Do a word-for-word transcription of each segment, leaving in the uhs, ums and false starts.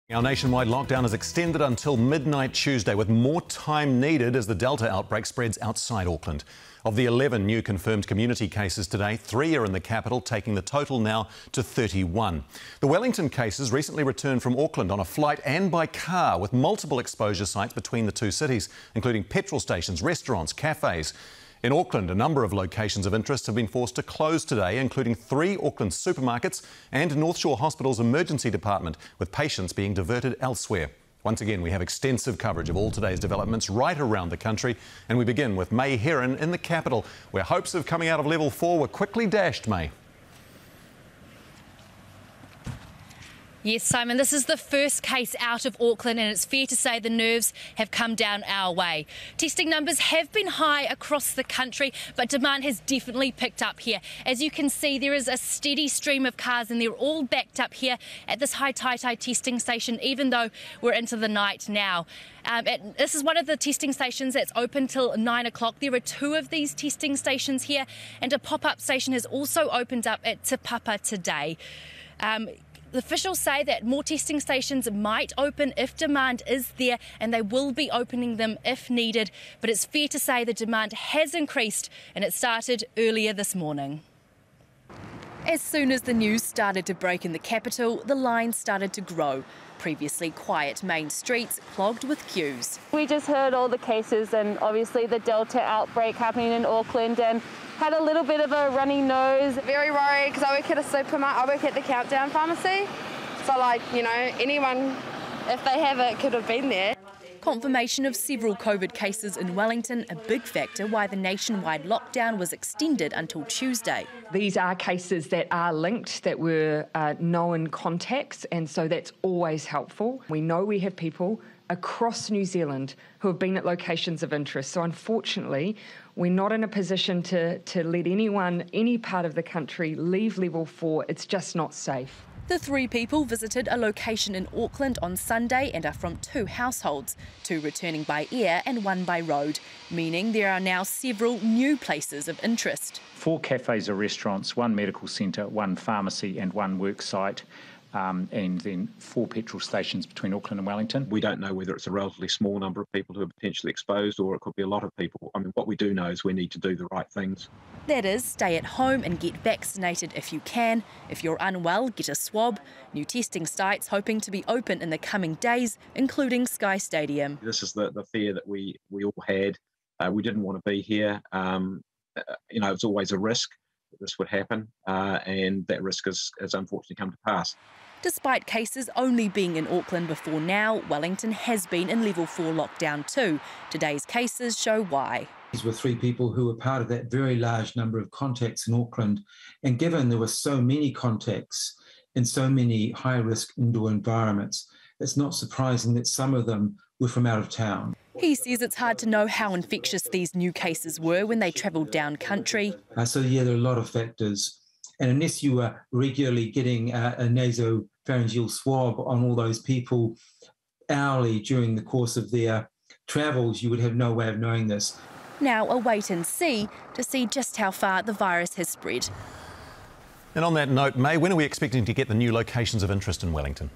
Our nationwide lockdown is extended until midnight Tuesday, with more time needed as the Delta outbreak spreads outside Auckland. Of the eleven new confirmed community cases today, three are in the capital, taking the total now to thirty-one. The Wellington cases recently returned from Auckland on a flight and by car, with multiple exposure sites between the two cities, including petrol stations, restaurants, cafes. In Auckland, a number of locations of interest have been forced to close today, including three Auckland supermarkets and North Shore Hospital's emergency department, with patients being diverted elsewhere. Once again, we have extensive coverage of all today's developments right around the country, and we begin with May Heron in the capital, where hopes of coming out of level four were quickly dashed, May. Yes, Simon, this is the first case out of Auckland, and it's fair to say the nerves have come down our way. Testing numbers have been high across the country, but demand has definitely picked up here. As you can see, there is a steady stream of cars, and they're all backed up here at this Haitaitai testing station, even though we're into the night now. Um, at, this is one of the testing stations that's open till nine o'clock. There are two of these testing stations here, and a pop-up station has also opened up at Te Papa today. Um, The officials say that more testing stations might open if demand is there, and they will be opening them if needed. But it's fair to say the demand has increased, and it started earlier this morning. As soon as the news started to break in the capital, the line started to grow. Previously quiet main streets clogged with queues. We just heard all the cases and obviously the Delta outbreak happening in Auckland, and had a little bit of a runny nose. Very worried because I work at a supermarket, I work at the Countdown pharmacy. So like, you know, anyone, if they have it, could have been there. Confirmation of several COVID cases in Wellington, a big factor why the nationwide lockdown was extended until Tuesday. These are cases that are linked, that were uh, known contacts, and so that's always helpful. We know we have people across New Zealand who have been at locations of interest, so unfortunately we're not in a position to, to let anyone, any part of the country, leave level four. It's just not safe. The three people visited a location in Auckland on Sunday and are from two households, two returning by air and one by road, meaning there are now several new places of interest. Four cafes or restaurants, one medical centre, one pharmacy and one work site, um, and then four petrol stations between Auckland and Wellington. We don't know whether it's a relatively small number of people who are potentially exposed or it could be a lot of people. I mean, what we do know is we need to do the right things. That is, stay at home and get vaccinated if you can. If you're unwell, get a swab. New testing sites hoping to be open in the coming days, including Sky Stadium. This is the, the fear that we, we all had. Uh, we didn't want to be here. Um, uh, you know, it's always a risk that this would happen, uh, and that risk has, has unfortunately come to pass. Despite cases only being in Auckland before now, Wellington has been in level four lockdown too. Today's cases show why. These were three people who were part of that very large number of contacts in Auckland, and given there were so many contacts in so many high-risk indoor environments, it's not surprising that some of them were from out of town. He says it's hard to know how infectious these new cases were when they travelled down country. Uh, so yeah, there are a lot of factors. And unless you were regularly getting a, a nasopharyngeal swab on all those people hourly during the course of their travels, you would have no way of knowing this. Now a wait and see to see just how far the virus has spread. And on that note, May, when are we expecting to get the new locations of interest in Wellington?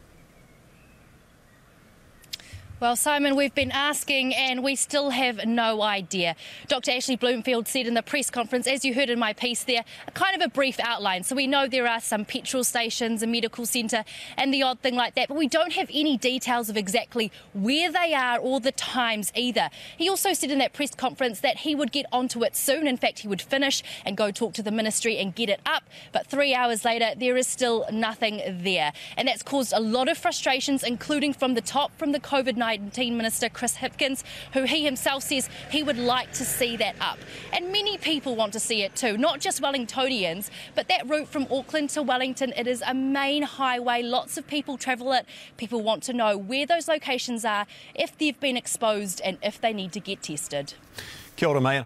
Well, Simon, we've been asking and we still have no idea. Doctor Ashley Bloomfield said in the press conference, as you heard in my piece there, a kind of a brief outline. So we know there are some petrol stations, a medical centre and the odd thing like that, but we don't have any details of exactly where they are or the times either. He also said in that press conference that he would get onto it soon. In fact, he would finish and go talk to the ministry and get it up. But three hours later, there is still nothing there. And that's caused a lot of frustrations, including from the top, from the COVID nineteen Minister Chris Hipkins, who he himself says he would like to see that up. And many people want to see it too, not just Wellingtonians, but that route from Auckland to Wellington, it is a main highway. Lots of people travel it. People want to know where those locations are, if they've been exposed and if they need to get tested. Kia ora, May.